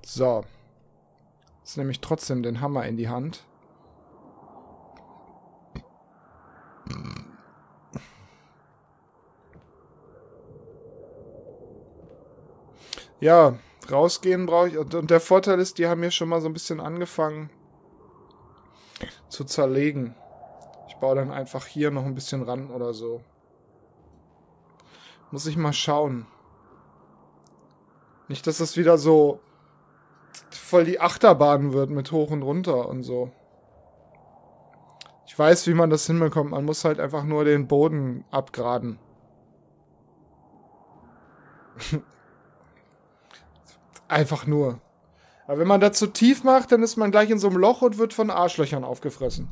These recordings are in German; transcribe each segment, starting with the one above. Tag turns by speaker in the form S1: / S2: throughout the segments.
S1: So. Jetzt nehme ich trotzdem den Hammer in die Hand. Ja, rausgehen brauche ich. Und der Vorteil ist, die haben hier schon mal so ein bisschen angefangen zu zerlegen. Ich baue dann einfach hier noch ein bisschen ran oder so. Muss ich mal schauen. Nicht, dass das wieder so voll die Achterbahn wird mit hoch und runter und so. Ich weiß, wie man das hinbekommt. Man muss halt einfach nur den Boden abgraden. Einfach nur. Aber wenn man das zu tief macht, dann ist man gleich in so einem Loch und wird von Arschlöchern aufgefressen.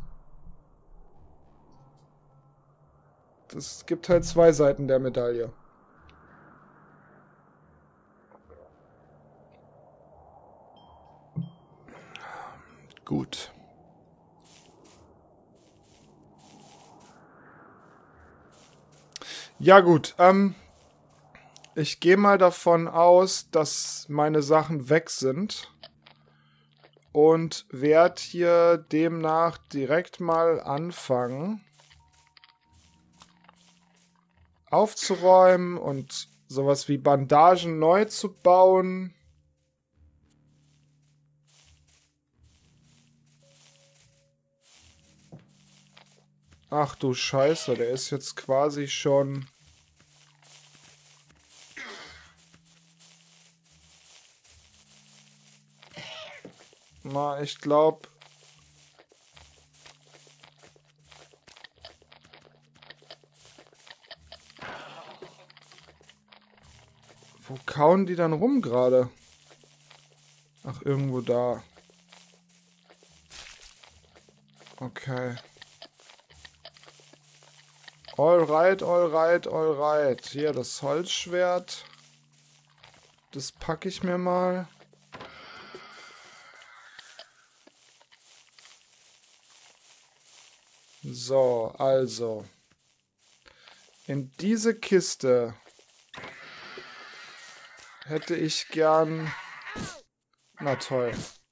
S1: Es gibt halt zwei Seiten der Medaille. Gut. Ja gut, ich gehe mal davon aus, dass meine Sachen weg sind und werde hier demnach direkt mal anfangen aufzuräumen und sowas wie Bandagen neu zu bauen. Ach du Scheiße, der ist jetzt quasi schon... Na, ich glaube... Wo kauen die dann rum gerade? Ach, irgendwo da. Okay. Alright, alright, alright. Hier, das Holzschwert. Das packe ich mir mal. So, also. In diese Kiste hätte ich gern... Na toll.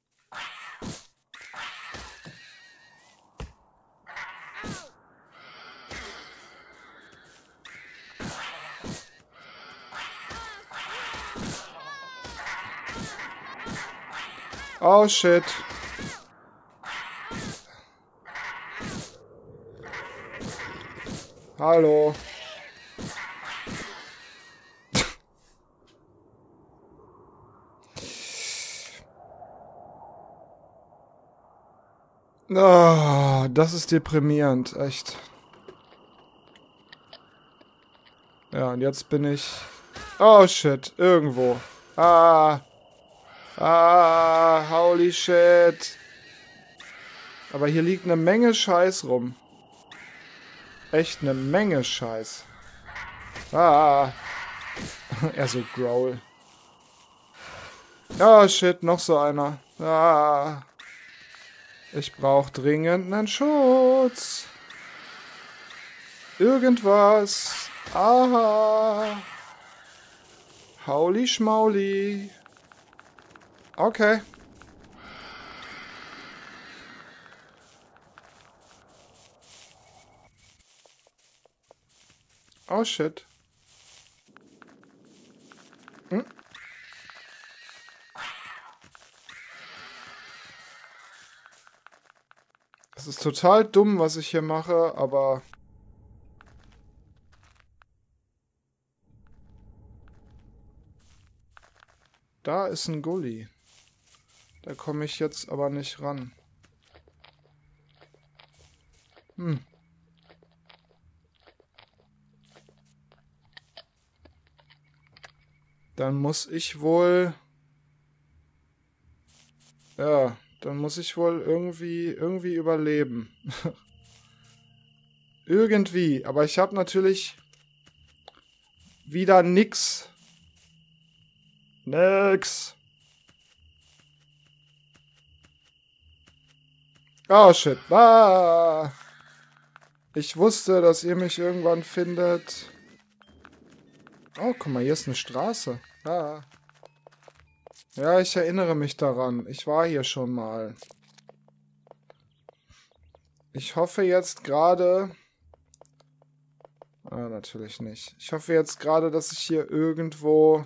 S1: Oh shit. Hallo. Oh, das ist deprimierend, echt. Ja, und jetzt bin ich... Oh shit, irgendwo. Ah. Ah, holy shit. Aber hier liegt eine Menge Scheiß rum. Echt eine Menge Scheiß. Ah. Er so Growl. Oh shit, noch so einer. Ah. Ich brauche dringend einen Schutz. Irgendwas. Aha. Holy schmauli. Okay. Oh shit. Hm? Es ist total dumm, was ich hier mache, aber... Da ist ein Gully. Da komme ich jetzt aber nicht ran. Hm. Dann muss ich wohl... Ja, dann muss ich wohl irgendwie überleben. Irgendwie. Aber ich habe natürlich wieder nix. Nix. Oh shit. Ah. Ich wusste, dass ihr mich irgendwann findet. Oh, guck mal, hier ist eine Straße. Ah. Ja, ich erinnere mich daran. Ich war hier schon mal. Ich hoffe jetzt gerade... Ah, natürlich nicht. Ich hoffe jetzt gerade, dass ich hier irgendwo...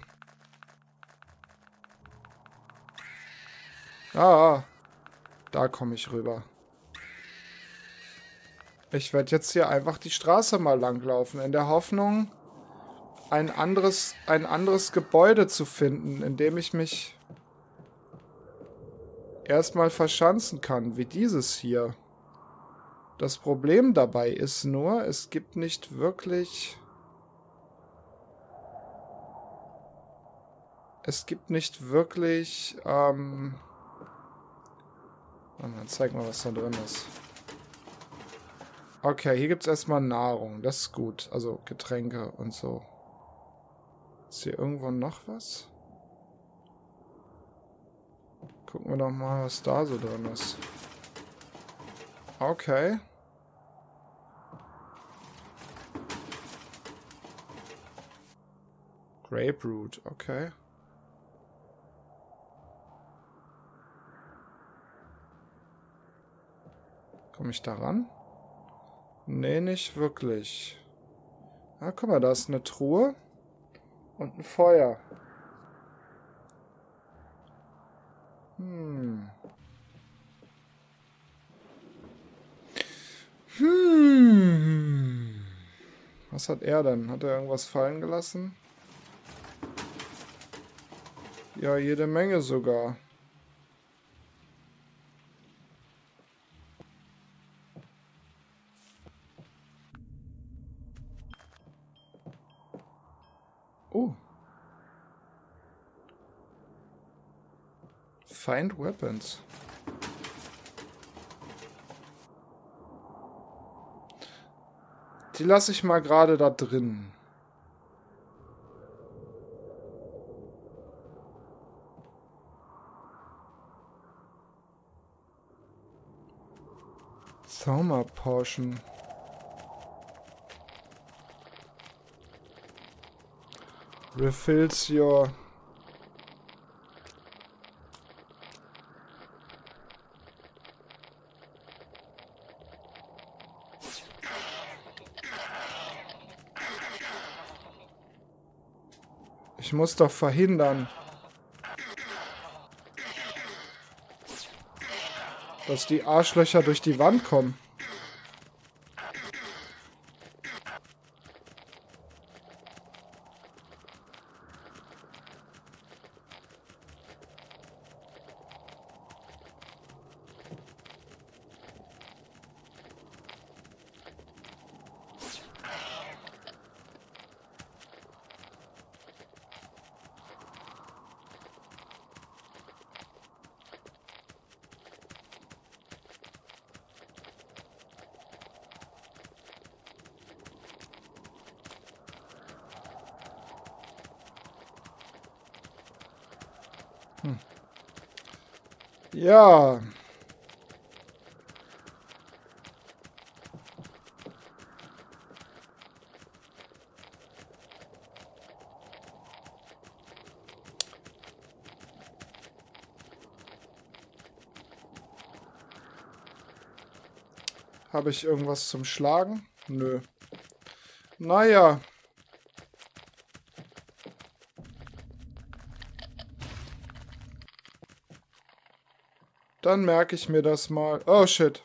S1: Ah, da komme ich rüber. Ich werde jetzt hier einfach die Straße mal langlaufen, in der Hoffnung, ein anderes Gebäude zu finden, in dem ich mich erstmal verschanzen kann, wie dieses hier. Das Problem dabei ist nur, es gibt nicht wirklich... Dann zeig mal, was da drin ist. Okay, hier gibt es erstmal Nahrung. Das ist gut. Also Getränke und so. Ist hier irgendwo noch was? Gucken wir doch mal, was da so drin ist. Okay. Grapefruit, okay. Komme ich da ran? Nee, nicht wirklich. Ah, guck mal, da ist eine Truhe und ein Feuer. Was hat er denn? Hat er irgendwas fallen gelassen? Ja, jede Menge sogar. Oh. Find Weapons. Die lasse ich mal gerade da drin. Sommer Portion. Refills your... Ich muss doch verhindern, dass die Arschlöcher durch die Wand kommen. Ja. Habe ich irgendwas zum Schlagen? Nö. Naja. Dann merke ich mir das mal. Oh, shit.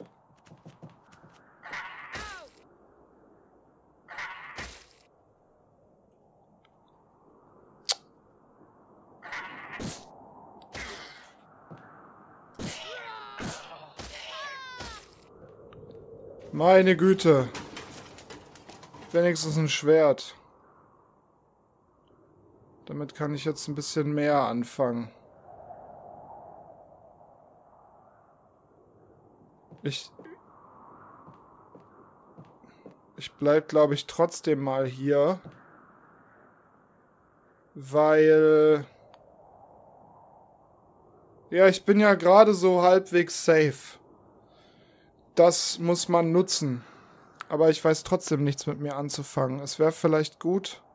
S1: Meine Güte. Wenigstens ein Schwert. Damit kann ich jetzt ein bisschen mehr anfangen. Ich bleib, glaube ich, trotzdem mal hier. Weil... Ja, ich bin ja gerade so halbwegs safe. Das muss man nutzen. Aber ich weiß trotzdem nichts mit mir anzufangen. Es wäre vielleicht gut,